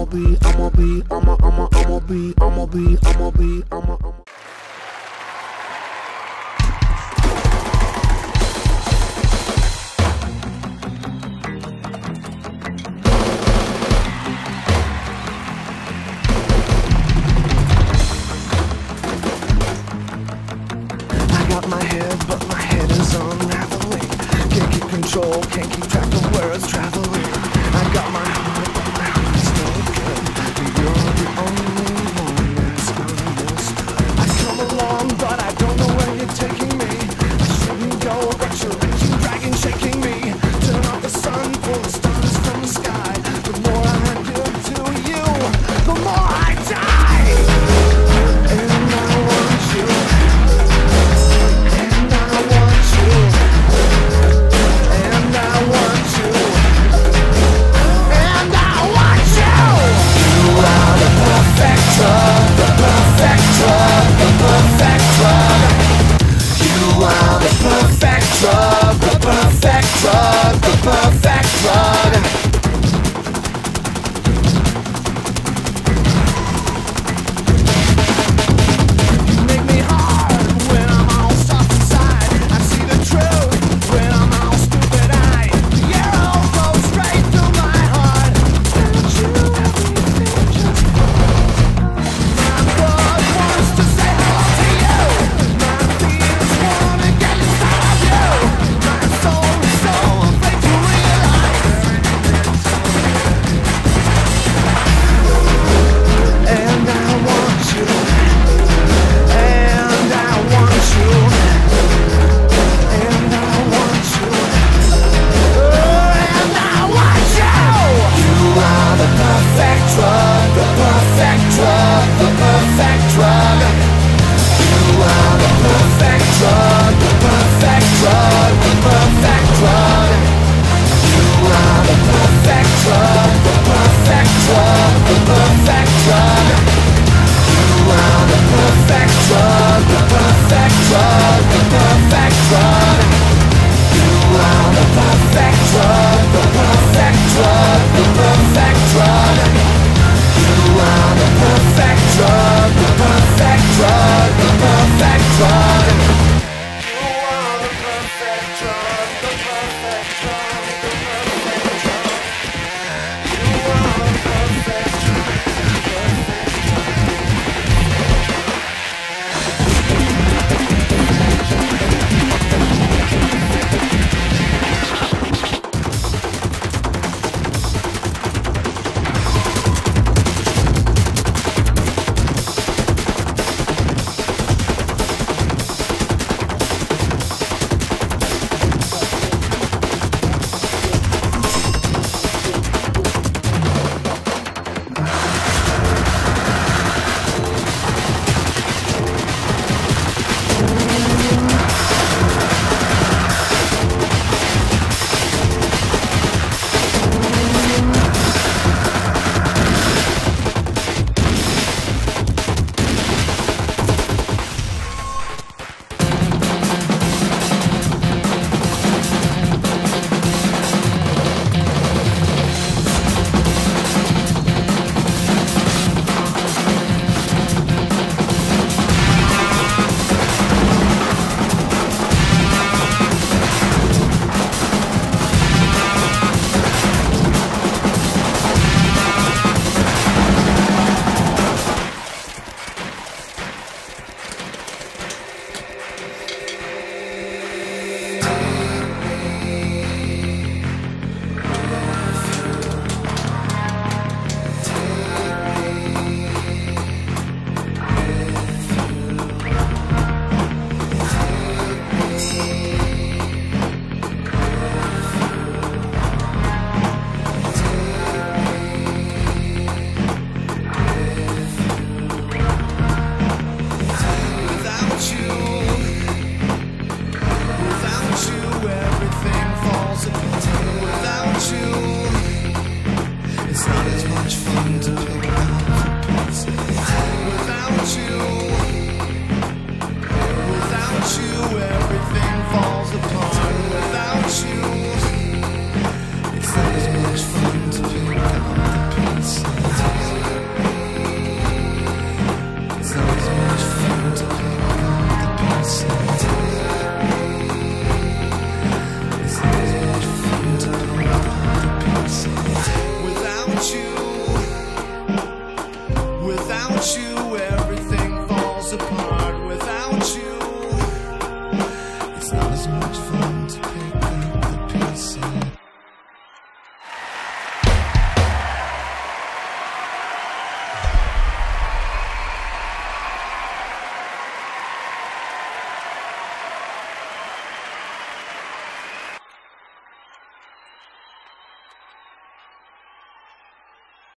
got my head, but my head is unraveling. Can't keep control, can't keep track of where it's traveling. I got my heart, but my heart's no good. You're the only one that's understood. I come along, but I don't know where you're taking me. I shouldn't go, but you're reaching, dragging, shaking me. Turn off the sun, pull the stars from the sky. The more I give to you, the more I die. And I want you. Perfect drug, the perfect drug.